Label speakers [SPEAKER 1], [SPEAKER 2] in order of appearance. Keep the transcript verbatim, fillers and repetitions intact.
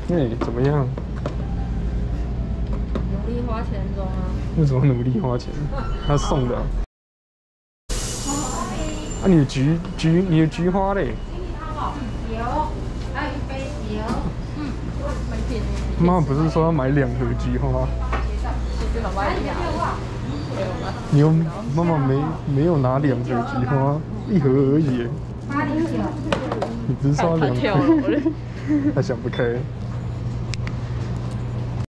[SPEAKER 1] 哎，怎么样？
[SPEAKER 2] 努力花钱中啊。
[SPEAKER 1] 为什么努力花钱？他送的、啊。啊，你的菊菊，你的菊花嘞？
[SPEAKER 2] 有，还有一杯有。嗯，没品呢。
[SPEAKER 1] 妈不是说要买两盒菊花？
[SPEAKER 2] 这个妈厉害。
[SPEAKER 1] 你有妈妈没没有拿两盒菊花，一盒而已。你不是说两盒？他想不开。